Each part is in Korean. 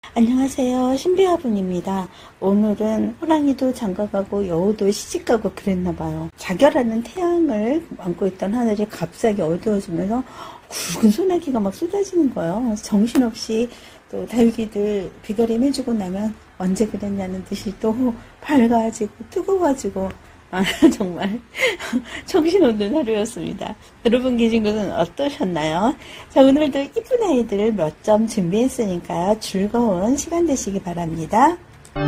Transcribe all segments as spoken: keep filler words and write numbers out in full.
안녕하세요. 신비화분입니다. 오늘은 호랑이도 장가가고 여우도 시집가고 그랬나봐요. 자결하는 태양을 안고 있던 하늘이 갑자기 어두워지면서 굵은 소나기가 막 쏟아지는 거예요. 정신없이 또 달기들 비가림 해주고 나면 언제 그랬냐는 듯이 또 밝아지고 뜨거워지고 아, 정말 정신없는 하루였습니다. 여러분 계신 곳은 어떠셨나요? 자, 오늘도 이쁜 아이들 몇 점 준비했으니까 즐거운 시간 되시기 바랍니다.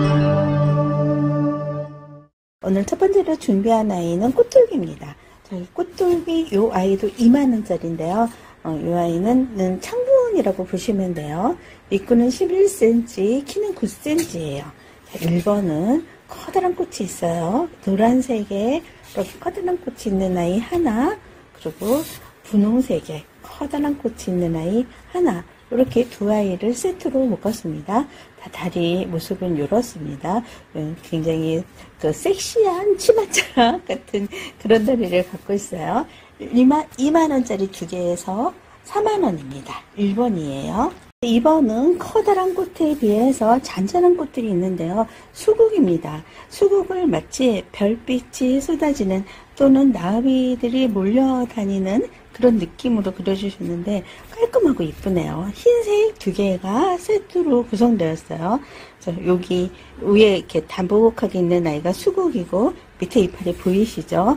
오늘 첫 번째로 준비한 아이는 꽃돌기입니다. 저희 꽃돌기 요 아이도 이만 원짜리인데요. 어, 이 아이는 창분이라고 보시면 돼요. 입구는 십일 센티미터, 키는 구 센티미터예요. 일 번은 커다란 꽃이 있어요. 노란색에 이렇게 커다란 꽃이 있는 아이 하나, 그리고 분홍색에 커다란 꽃이 있는 아이 하나, 이렇게 두 아이를 세트로 묶었습니다. 다 다리 모습은 이렇습니다. 굉장히 그 섹시한 치맛자락 같은 그런 다리를 갖고 있어요. 이만 원짜리 두 개에서 사만 원입니다. 일 번이에요. 이 번은 커다란 꽃에 비해서 잔잔한 꽃들이 있는데요. 수국입니다. 수국을 마치 별빛이 쏟아지는 또는 나비들이 몰려다니는 그런 느낌으로 그려주셨는데 깔끔하고 이쁘네요. 흰색 두 개가 세트로 구성되었어요. 여기 위에 이렇게 단복하게 있는 아이가 수국이고 밑에 이파리 보이시죠?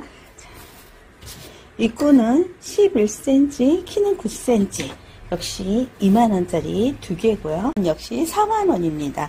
입구는 십일 센티미터, 키는 구 센티미터. 역시 이만 원짜리 두 개고요. 역시 사만 원입니다.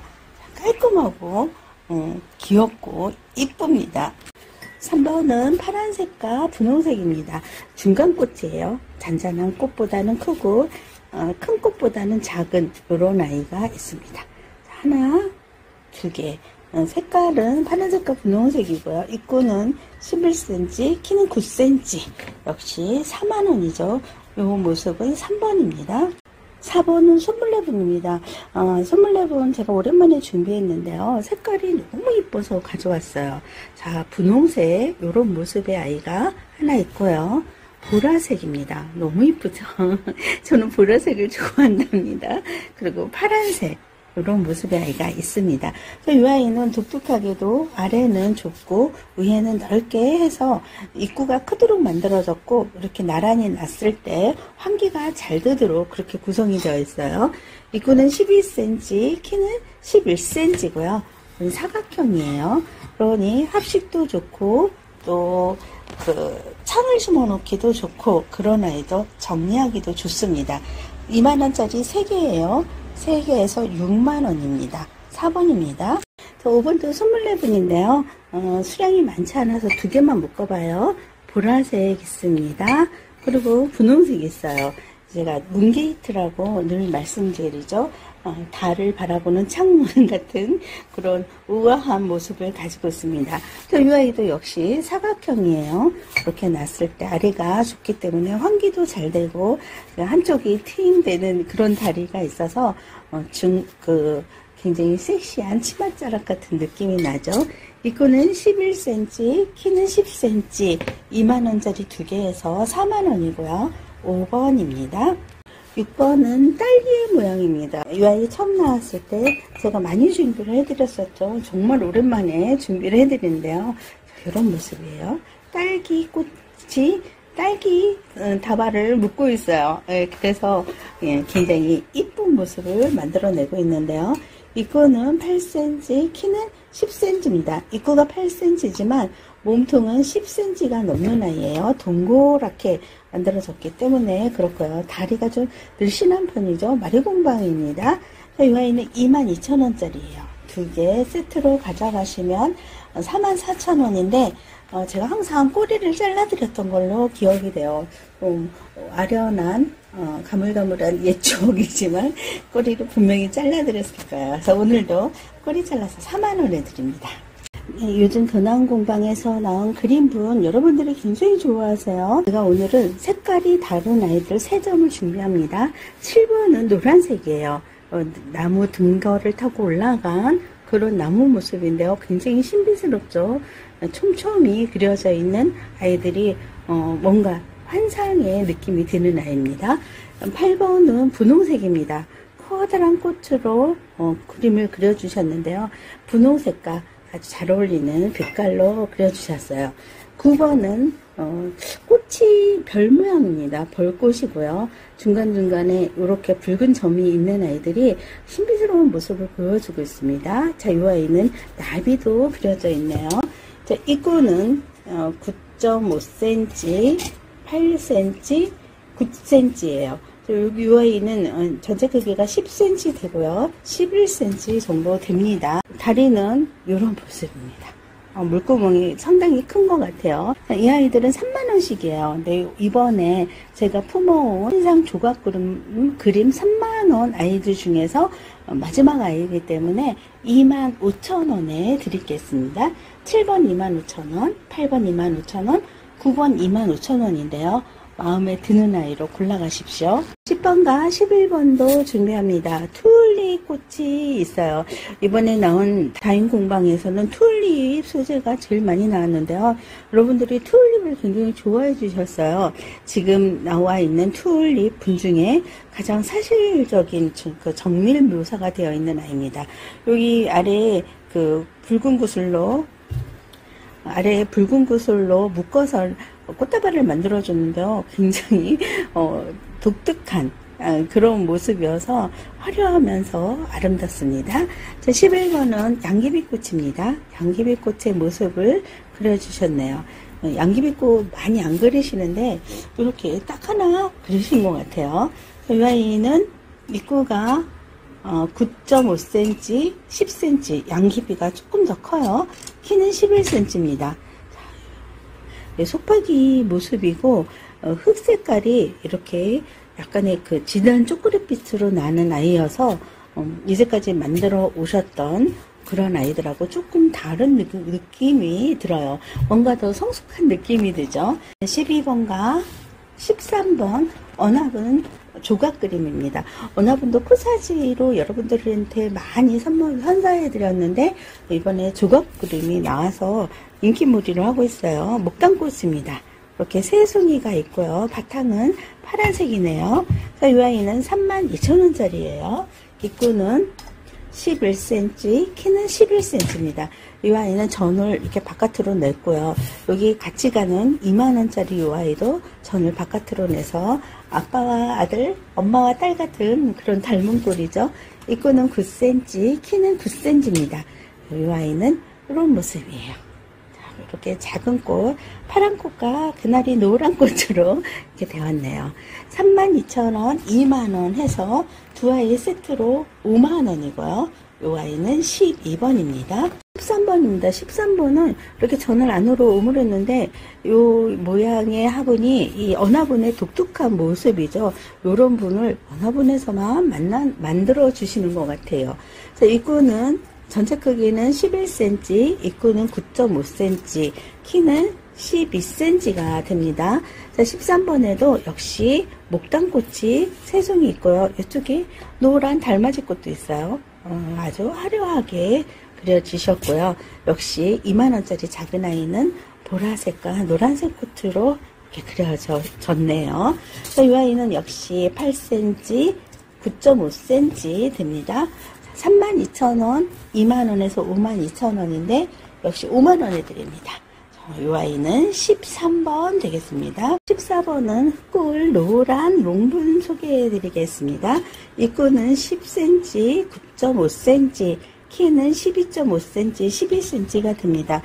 깔끔하고 음, 귀엽고 이쁩니다. 삼 번은 파란색과 분홍색입니다. 중간 꽃이에요. 잔잔한 꽃보다는 크고 어, 큰 꽃보다는 작은 이런 아이가 있습니다. 하나, 두 개. 어, 색깔은 파란색과 분홍색이고요. 입구는 십일 센티미터, 키는 구 센티미터. 역시 사만 원이죠. 이 모습은 삼 번입니다. 사 번은 손물레분입니다. 어, 손물레분 제가 오랜만에 준비했는데요. 색깔이 너무 이뻐서 가져왔어요. 자, 분홍색 이런 모습의 아이가 하나 있고요. 보라색입니다. 너무 이쁘죠? 저는 보라색을 좋아한답니다. 그리고 파란색 이런 모습의 아이가 있습니다. 이 아이는 독특하게도 아래는 좁고 위에는 넓게 해서 입구가 크도록 만들어졌고 이렇게 나란히 놨을 때 환기가 잘 되도록 그렇게 구성이 되어 있어요. 입구는 십이 센티미터, 키는 십일 센티미터고요. 사각형이에요. 그러니 합식도 좋고 또 그 창을 심어 놓기도 좋고 그런 아이도 정리하기도 좋습니다. 이만 원짜리 세 개예요. 세 개에서 육만 원입니다. 사 번입니다. 오 번도 손물레분인데요. 어, 수량이 많지 않아서 두 개만 묶어봐요. 보라색 있습니다. 그리고 분홍색 있어요. 제가 문게이트라고 늘 말씀드리죠. 어, 달을 바라보는 창문 같은 그런 우아한 모습을 가지고 있습니다. 또 이 아이도 역시 사각형이에요. 이렇게 놨을 때 아래가 좁기 때문에 환기도 잘 되고 한쪽이 트임되는 그런 다리가 있어서 어, 중, 그 굉장히 섹시한 치맛자락 같은 느낌이 나죠. 입구는 십일 센티미터, 키는 십 센티미터, 이만 원짜리 두 개에서 사만 원이고요. 오 번입니다. 육 번은 딸기의 모양입니다. 이 아이 처음 나왔을 때 제가 많이 준비를 해드렸었죠. 정말 오랜만에 준비를 해드리는데요. 이런 모습이에요. 딸기 꽃이 딸기 다발을 묶고 있어요. 그래서 굉장히 이쁜 모습을 만들어내고 있는데요. 입구는 팔 센티미터, 키는 십 센티미터입니다. 입구가 팔 센티미터지만 몸통은 십 센티미터가 넘는 아이예요. 동그랗게 만들어졌기 때문에 그렇고요. 다리가 좀 늘씬한 편이죠. 마리공방입니다. 이 아이는 이만 이천 원짜리예요. 두 개 세트로 가져가시면 사만 사천 원인데 어, 제가 항상 꼬리를 잘라드렸던 걸로 기억이 돼요. 좀 아련한 어, 가물가물한 옛 추억이지만 꼬리를 분명히 잘라드렸을 거예요. 그래서 오늘도 꼬리 잘라서 사만 원에 드립니다. 네, 요즘 근황 공방에서 나온 그림분 여러분들이 굉장히 좋아하세요. 제가 오늘은 색깔이 다른 아이들 세 점을 준비합니다. 칠 번은 노란색이에요. 어, 나무 등거를 타고 올라간 그런 나무 모습인데요. 굉장히 신비스럽죠. 촘촘히 그려져 있는 아이들이 어, 뭔가 환상의 느낌이 드는 아이입니다. 팔 번은 분홍색입니다. 커다란 꽃으로 어, 그림을 그려주셨는데요. 분홍색과 아주 잘 어울리는 빛깔로 그려주셨어요. 구 번은 어, 꽃이 별 모양입니다. 벌꽃이고요. 중간중간에 이렇게 붉은 점이 있는 아이들이 신비스러운 모습을 보여주고 있습니다. 자, 이 아이는 나비도 그려져 있네요. 자, 입구는 어, 구 점 오 센티미터, 팔 센티미터, 구 센티미터예요. 여기 이 아이는 전체 크기가 십 센티미터 되고요. 십일 센티미터 정도 됩니다. 다리는 이런 모습입니다. 어, 물구멍이 상당히 큰 것 같아요. 이 아이들은 삼만 원씩이에요. 근데 이번에 제가 품어온 신상 조각 그림, 그림 삼만 원 아이들 중에서 마지막 아이이기 때문에 이만 오천 원에 드리겠습니다. 칠 번 이만 오천 원, 팔 번 이만 오천 원, 구 번 이만 오천 원인데요. 마음에 드는 아이로 골라가십시오. 십 번과 십일 번도 준비합니다. 튤립 꽃이 있어요. 이번에 나온 다인 공방에서는 튤립 소재가 제일 많이 나왔는데요. 여러분들이 튤립을 굉장히 좋아해 주셨어요. 지금 나와 있는 튤립 분 중에 가장 사실적인 그 정밀 묘사가 되어 있는 아이입니다. 여기 아래에 그 붉은 구슬로 아래에 붉은 구슬로 묶어서 꽃다발을 만들어 줬는데요. 굉장히 어, 독특한 아, 그런 모습이어서 화려하면서 아름답습니다. 자, 십일 번은 양귀비꽃입니다. 양귀비꽃의 모습을 그려주셨네요. 어, 양귀비꽃 많이 안 그리시는데 이렇게 딱 하나 그리신 것 같아요. 이 아이는 입구가 어, 구 점 오 센티미터, 십 센티미터, 양귀비가 조금 더 커요. 키는 십일 센티미터입니다. 속박이 모습이고 어, 흙 색깔이 이렇게 약간의 그 진한 초콜릿빛으로 나는 아이여서 어, 이제까지 만들어 오셨던 그런 아이들하고 조금 다른 느낌, 느낌이 들어요. 뭔가 더 성숙한 느낌이 들죠. 십이 번과 십삼 번 언합은 조각 그림입니다. 언합은도 코사지로 여러분들한테 많이 선물 선사해 드렸는데 이번에 조각 그림이 나와서 인기몰이를 하고 있어요. 목단꽃입니다. 이렇게 세 송이가 있고요. 바탕은 파란색이네요. 자, 이 아이는 삼만 이천 원짜리예요. 입구는 십일 센티미터, 키는 십일 센티미터입니다. 이 아이는 전을 이렇게 바깥으로 냈고요. 여기 같이 가는 이만 원짜리 이 아이도 전을 바깥으로 내서 아빠와 아들, 엄마와 딸 같은 그런 닮은 꼴이죠. 입구는 구 센티미터, 키는 구 센티미터입니다. 이 아이는 이런 모습이에요. 이렇게 작은 꽃, 파란 꽃과 그날이 노란 꽃으로 이렇게 되었네요. 삼만 이천 원, 이만 원 해서 두 아이 세트로 오만 원이고요. 이 아이는 십이 번입니다. 십삼 번입니다. 십삼 번은 이렇게 전을 안으로 오므렸는데 이 모양의 화분이 이 언화분의 독특한 모습이죠. 이런 분을 언화분에서만 만나, 만들어 주시는 것 같아요. 자, 입구는 전체 크기는 십일 센티미터, 입구는 구 점 오 센티미터, 키는 십이 센티미터가 됩니다. 자, 십삼 번에도 역시 목단꽃이 세 송이 있고요. 이쪽에 노란 달맞이 꽃도 있어요. 어, 아주 화려하게 그려지셨고요. 역시 이만 원짜리 작은 아이는 보라색과 노란색 꽃으로 이렇게 그려졌네요. 자, 이 아이는 역시 팔 센티미터, 구 점 오 센티미터 됩니다. 삼만 이천 원, 이만 원에서 오만 이천 원인데 역시 오만 원에 드립니다. 이 아이는 십삼 번 되겠습니다. 십사 번은 꿀 노란 롱분 소개해 드리겠습니다. 입구는 십 센티미터, 구 점 오 센티미터, 키는 십이 점 오 센티미터, 십이 센티미터가 됩니다.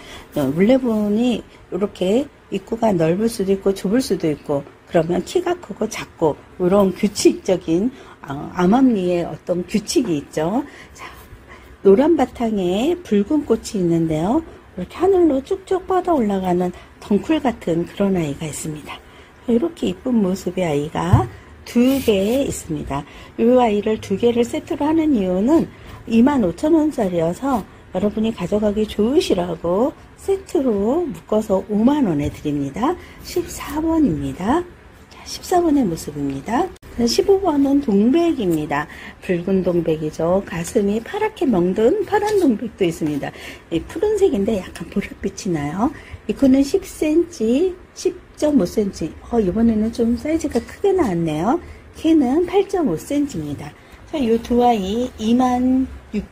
물레분이 이렇게 입구가 넓을 수도 있고 좁을 수도 있고 그러면 키가 크고 작고 이런 규칙적인 어, 암암리의 어떤 규칙이 있죠. 자, 노란 바탕에 붉은 꽃이 있는데요. 이렇게 하늘로 쭉쭉 뻗어 올라가는 덩쿨 같은 그런 아이가 있습니다. 이렇게 이쁜 모습의 아이가 두 개 있습니다. 이 아이를 두 개를 세트로 하는 이유는 이만 오천 원짜리여서 여러분이 가져가기 좋으시라고 세트로 묶어서 오만 원에 드립니다. 십사 번입니다. 십사 번의 모습입니다. 십오 번은 동백입니다. 붉은 동백이죠. 가슴이 파랗게 멍든 파란 동백도 있습니다. 이 푸른색인데 약간 보랏빛이 나요. 입구는 십 센티미터, 십 점 오 센티미터. 어, 이번에는 좀 사이즈가 크게 나왔네요. 키는 팔 점 오 센티미터입니다. 자, 이 두 아이 이만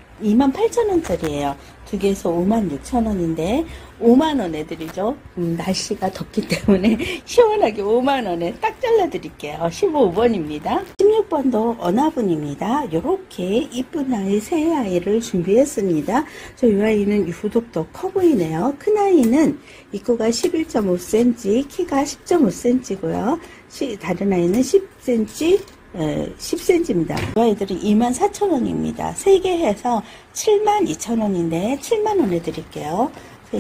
팔천 원짜리예요. 두 개에서 오만 육천 원인데 오만 원에 드리죠. 음, 날씨가 덥기 때문에 시원하게 오만 원에 딱 잘라 드릴게요. 십오 번입니다. 십육 번도 어나분입니다. 요렇게 이쁜 아이 새 아이를 준비했습니다. 저 이 아이는 유독 더 커 보이네요. 큰 아이는 입구가 십일 점 오 센티미터, 키가 십 점 오 센티미터고요. 다른 아이는 십 센티미터, 십 센티미터입니다. 이 아이들은 이만 사천 원입니다. 세 개 해서 칠만 이천 원인데 칠만 원에 드릴게요.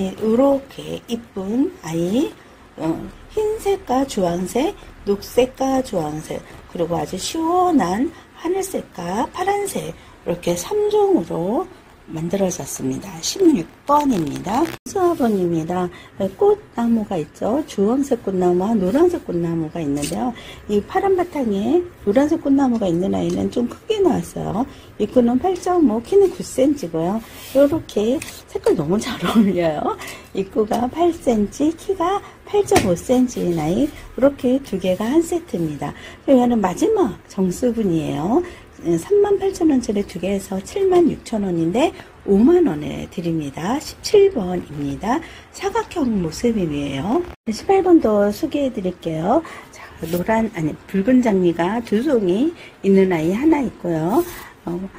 이렇게 이쁜 아이, 어, 흰색과 주황색, 녹색과 주황색, 그리고 아주 시원한 하늘색과 파란색, 이렇게 삼 종으로 만들어졌습니다. 십육 번입니다. 수화번입니다. 꽃나무가 있죠. 주황색 꽃나무와 노란색 꽃나무가 있는데요. 이 파란 바탕에 노란색 꽃나무가 있는 아이는 좀 크게 나왔어요. 입구는 팔 점 오, 키는 구 센티미터고요. 이렇게 색깔 너무 잘 어울려요. 입구가 팔 센티미터, 키가 팔 점 오 센티미터인 아이, 이렇게 두 개가 한 세트입니다. 이거는 마지막 정수분이에요. 삼만 팔천 원짜리 두 개에서 칠만 육천 원인데 오만 원에 드립니다. 십칠 번입니다. 사각형 모습이에요. 십팔 번도 소개해 드릴게요. 자, 노란, 아니, 붉은 장미가 두 송이 있는 아이 하나 있고요. 어,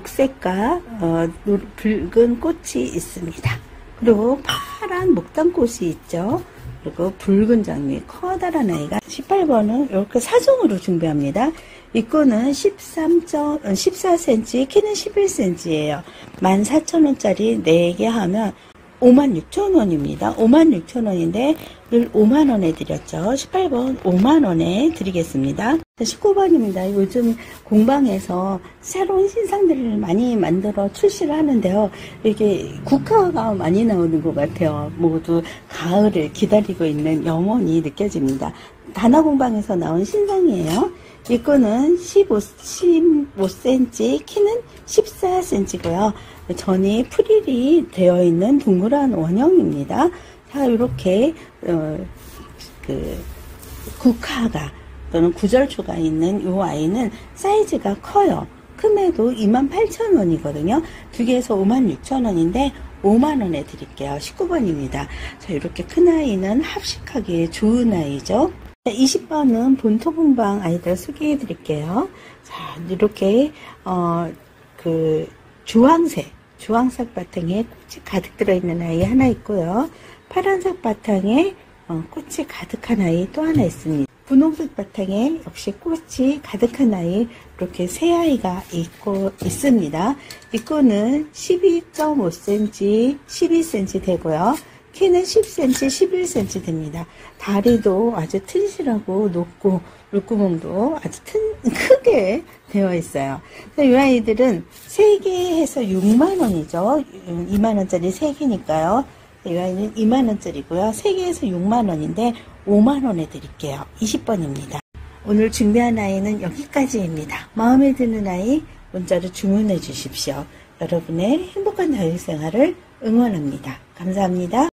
녹색과 어, 노, 붉은 꽃이 있습니다. 그리고 파란 목단꽃이 있죠. 그리고 붉은 장미, 커다란 아이가 십팔 번은 이렇게 사 종으로 준비합니다. 입구는 십삼 점, 십사 센티미터, 키는 십일 센티미터예요. 만 사천 원짜리 네 개 하면 오만 육천 원입니다. 오만 육천 원인데 늘 오만 원에 드렸죠. 십팔 번 오만 원에 드리겠습니다. 십구 번입니다. 요즘 공방에서 새로운 신상들을 많이 만들어 출시를 하는데요. 이게 국화가 많이 나오는 것 같아요. 모두 가을을 기다리고 있는 영혼이 느껴집니다. 다나공방에서 나온 신상이에요. 입구는 십오 센티미터, 키는 십사 센티미터고요. 전이 프릴이 되어 있는 둥그란 원형입니다. 자, 이렇게 어, 그 국화가 또는 구절초가 있는 이 아이는 사이즈가 커요. 금액도 이만 팔천 원이거든요. 두 개에서 오만 육천 원인데 오만 원에 드릴게요. 십구 번입니다. 자, 이렇게 큰 아이는 합식하기에 좋은 아이죠. 이십 번은 본토공방 아이들 소개해 드릴게요. 자, 이렇게 어, 그 주황색, 주황색 바탕에 꽃이 가득 들어있는 아이 하나 있고요. 파란색 바탕에 어, 꽃이 가득한 아이 또 하나 있습니다. 분홍색 바탕에 역시 꽃이 가득한 아이, 이렇게 세 아이가 있고 있습니다. 입구는 십이 점 오 센티미터, 십이 센티미터 되고요. 키는 십 센티미터, 십일 센티미터 됩니다. 다리도 아주 튼실하고 높고 물구멍도 아주 튼, 크게 되어 있어요. 이 아이들은 세 개에서 육만 원이죠. 이만 원짜리 세 개니까요. 이 아이는 이만 원짜리고요. 세 개에서 육만 원인데 오만 원에 드릴게요. 이십 번입니다. 오늘 준비한 아이는 여기까지입니다. 마음에 드는 아이 문자로 주문해 주십시오. 여러분의 행복한 자유생활을 응원합니다. 감사합니다.